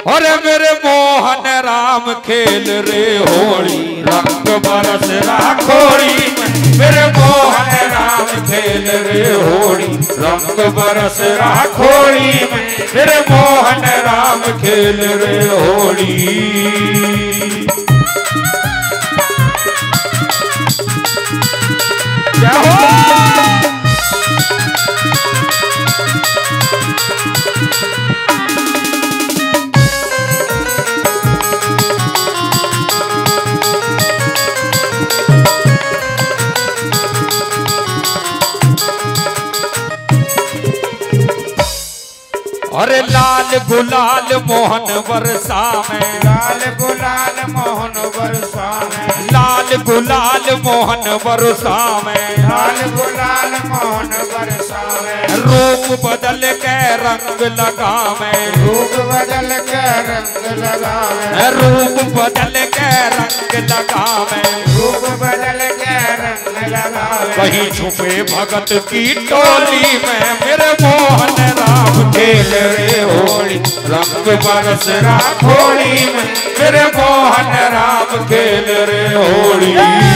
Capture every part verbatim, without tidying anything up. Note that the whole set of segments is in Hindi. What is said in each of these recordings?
अरे मेरे मोहन राम खेल रे होली रंग बरस राखोड़ी में। मेरे मोहन राम खेल रे होली रंग बरस राखोड़ी में। मेरे मोहन राम खेल रे होली। क्या हो अरे लाल गुलाल मोहन बरसा में। लाल गुलाल मोहन बरसा में। लाल गुलाल मोहन बरसा में। लाल गुलाल मोहन बरसा में। रूप बदल के रंग लगा में। रूप बदल के रंग लगा में। रूप बदल के रंग लगा में। रूप बदल के रंग लगा में। कहीं छुपे भगत की टोली में मेरे मोहन राम खेल रे होली रंग बरस राखोड़ी में। मेरे मोहन राम खेल रे होली।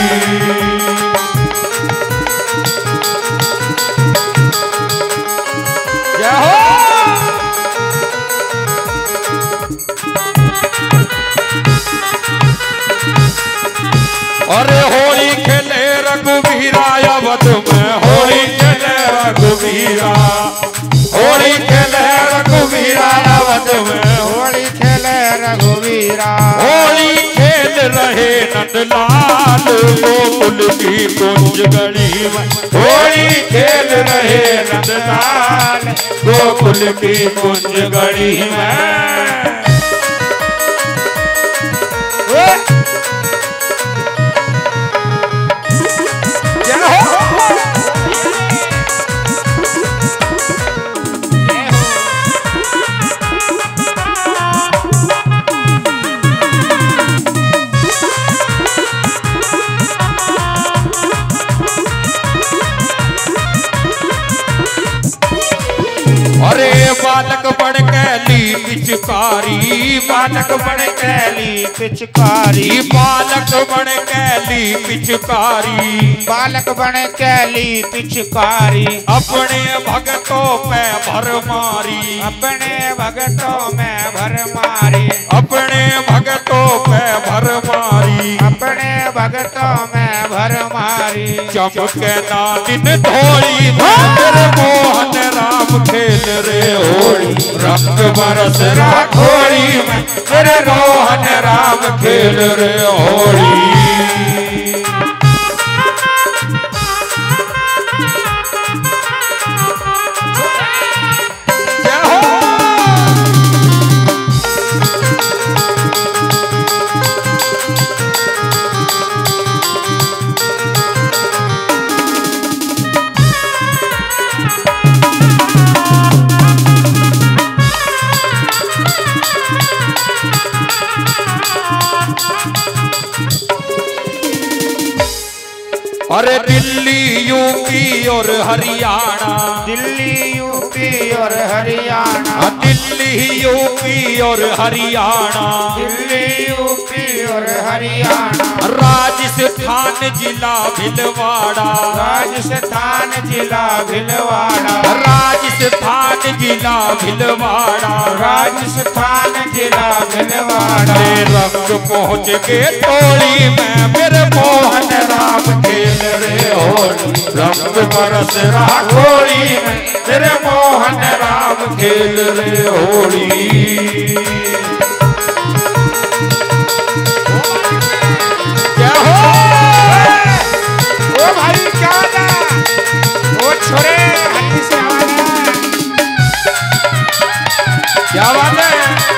जय हो। अरे होली खेले रघुवीरा अवध में। होली खेले रघुवीरा। होली खेले रघुवीरा अवध में। होली खेले रघुवीरा। होली खेल रहे नंदलाल गोकुल की कुंज गली में। होली खेल रहे नंदलाल गोकुल की कुंज गली में। अरे बालक बड़ कैली पिचकारी। बालक बड़ कैली पिचकारी। बालक बड़ कैली पिचकारी। बालक बड़ कैली पिचकारी। अपने भगतों पे भर मारी। अपने भगतों में भर मारी। अपने भगतों पे भर मारी। अपने भगतों में भर मारी। चमके नादिन धोली मेरे मोहन राम खेल रे होली रंग बरस राखोड़ी में। मेरे मोहन राम खेल रे होली। अरे दिल्ली यूपी और हरियाणा। दिल्ली यूपी और हरियाणा। दिल्ली यूपी और हरियाणा। दिल्ली यूपी और हरियाणा। राजस्थान जिला भिलवाड़ा। राजस्थान जिला भिलवाड़ा। राजस्थान जिला भिलवाड़ा। राजस्थान जिला भिलवाड़ा। रंग पहुँच के टोली में मेरे मोहन राम खेल रे होली रंग बरस राखोड़ी में। मेरे मोहन राम खेल रे होली। क्या हो ओ भाई क्या ना ओ छोरे हल्दी से आवाज। क्या बात है।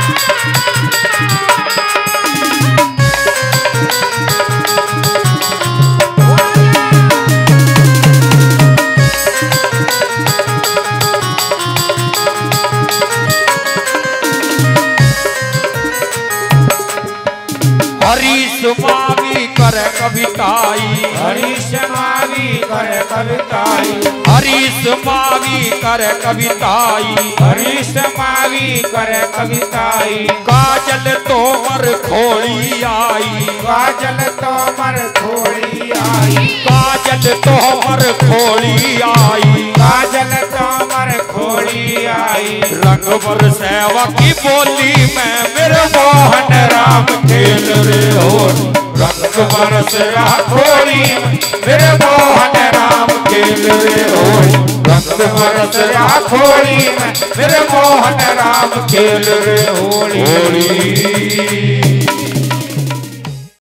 हरीश मावी कर कविताई। हरीश मावी कर कविताई। हरीश मावी कर कविताई। हरीश मावी कर कविताई। का काजल तोमर खोड़ी आई, काजल तोमर खोड़ी आई, काजल तोमर खोड़ी आई, काजल तोमर खोड़ी आई। रंग बरसेवा की बोली में मेरे मोहन राम खेल रे होली, रंग बरसेवा खोड़ी में मेरे मोहन राम खेल रे होली, रंग बरसेवा खोड़ी में मेरे मोहन राम खेल रे होली।